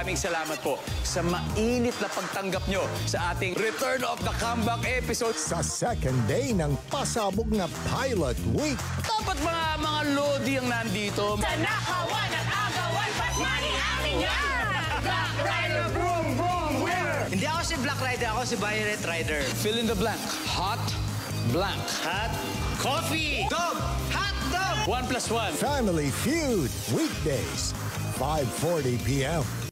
maraming salamat po sa mainit na pagtanggap nyo sa ating Return of the Comeback episode. Sa second day ng pasabog na Pilot Week. Dapat mga lodi ang nandito. Sa nakawan at agawan, ba't amin yan? Black Rider, boom, boom, winner! Hindi ako si Black Rider, ako si Violet Rider. Fill in the blank. Hot blank. Hot coffee. Dog. Hot dog. 1+1. Family Feud. Weekdays, 5:40 p.m.